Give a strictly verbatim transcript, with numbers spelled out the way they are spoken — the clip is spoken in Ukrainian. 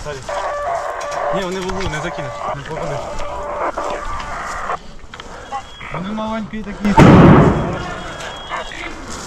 Далі. Ні, вони в углу, не закинеш, не попадеш. Вони маленькі такі.